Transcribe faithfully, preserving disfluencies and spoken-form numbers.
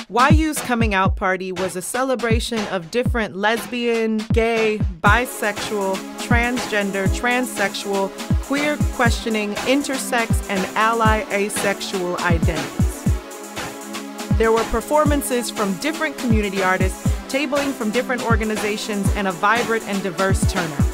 Y U's Coming Out Party was a celebration of different lesbian, gay, bisexual, transgender, transsexual, queer questioning, intersex, and ally asexual identities. There were performances from different community artists, tabling from different organizations, and a vibrant and diverse turnout.